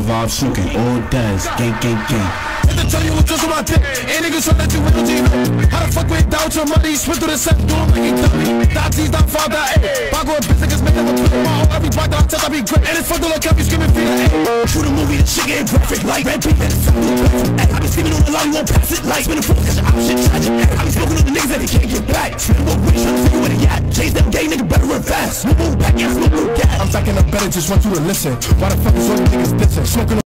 Boulevard smoking all days. Gang, gang, gang. Had to tell you what's just on my dick. Ain't niggas trying to do it, you know. How the fuck without your money? Swim through the set, do it like a dummy. Dotsies down, fall down, ayy. Bago and bitch niggas make them a twin. Every block that I touch, I be great. And it's fucked up like I be screaming for you, ayy. Shoot a movie, the shit ain't perfect. Like Red Beat, and it's fucking perfect. Ayy, I be screaming on the line, you won't pass it. Like spinning full, cause your option tragic. Ayy, I be smoking on the niggas that they can't get back. Spinning more rich, trying to figure where they at. Chase them gay, nigga better run fast. Move back, yeah, smoke no gas. I'm backing up better, just want you to listen. Why the fuck is all you niggas dissing? Smoking